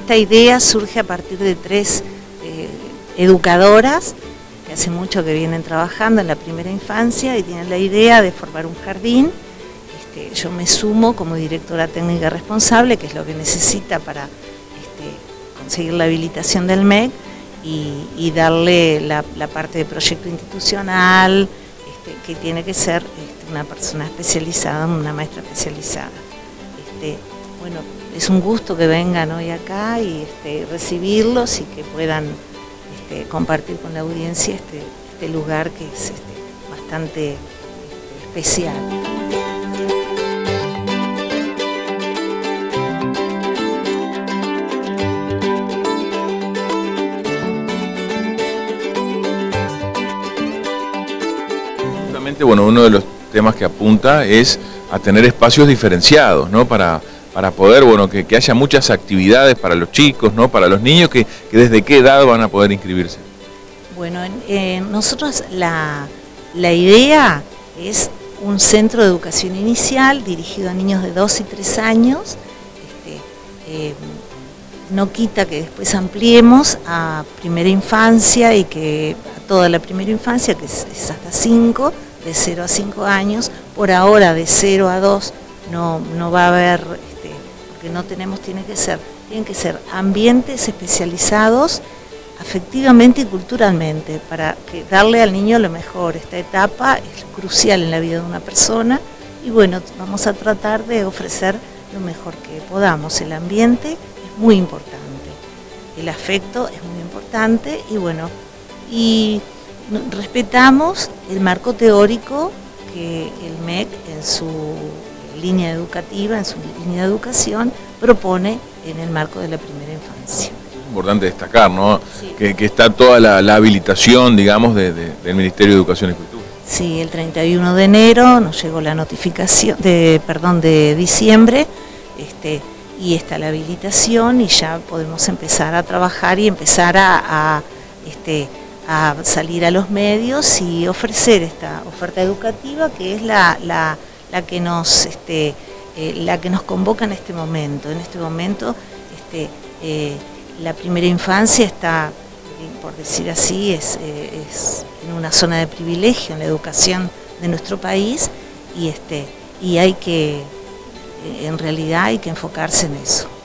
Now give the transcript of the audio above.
esta idea surge a partir de 3 educadoras que hace mucho que vienen trabajando en la primera infancia y tienen la idea de formar un jardín. Yo me sumo como directora técnica responsable, que es lo que necesita para conseguir la habilitación del MEC y darle la parte de proyecto institucional, que tiene que ser una persona especializada, una maestra especializada. Bueno, es un gusto que vengan hoy acá y recibirlos y que puedan compartir con la audiencia este lugar que es bastante especial. Bueno, uno de los temas que apunta es a tener espacios diferenciados, ¿no? Para poder, bueno, que haya muchas actividades para los chicos, ¿no? Para los niños, que desde qué edad van a poder inscribirse. Bueno, nosotros la idea es un centro de educación inicial dirigido a niños de 2 y 3 años. No quita que después ampliemos a primera infancia y que a toda la primera infancia, que es hasta 5, de 0 a 5 años. Por ahora de 0 a 2 no va a haber, porque no tenemos, tienen que ser ambientes especializados afectivamente y culturalmente para darle al niño lo mejor. Esta etapa es crucial en la vida de una persona y bueno, vamos a tratar de ofrecer lo mejor que podamos. El ambiente es muy importante, el afecto es muy importante y bueno, y respetamos el marco teórico que el MEC en su línea educativa, en su línea de educación, propone en el marco de la primera infancia. Es importante destacar, ¿no? Sí. Que está toda la habilitación, digamos, del Ministerio de Educación y Cultura. Sí, el 31 de enero nos llegó la notificación, de diciembre, y está la habilitación y ya podemos empezar a trabajar y empezar a salir a los medios y ofrecer esta oferta educativa que es la que nos convoca en este momento. En este momento la primera infancia está, por decir así, es en una zona de privilegio en la educación de nuestro país y en realidad hay que enfocarse en eso.